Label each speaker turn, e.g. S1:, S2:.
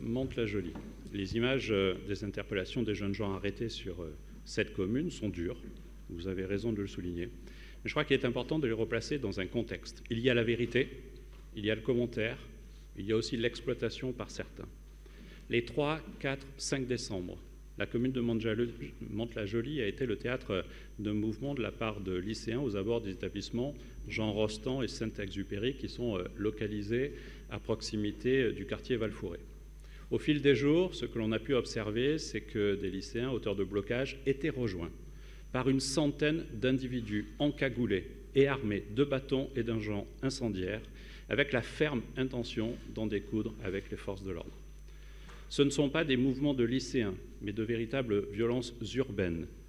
S1: Mantes-la-Jolie. Les images des interpellations des jeunes gens arrêtés sur cette commune sont dures, vous avez raison de le souligner, mais je crois qu'il est important de les replacer dans un contexte. Il y a la vérité, il y a le commentaire, il y a aussi l'exploitation par certains. Les 3, 4, 5 décembre, la commune de Mantes-la-Jolie a été le théâtre d'un mouvement de la part de lycéens aux abords des établissements Jean Rostand et Saint-Exupéry qui sont localisés à proximité du quartier Val-Fouré. Au fil des jours, ce que l'on a pu observer, c'est que des lycéens auteurs de blocage étaient rejoints par une centaine d'individus encagoulés et armés de bâtons et d'engins incendiaires avec la ferme intention d'en découdre avec les forces de l'ordre. Ce ne sont pas des mouvements de lycéens, mais de véritables violences urbaines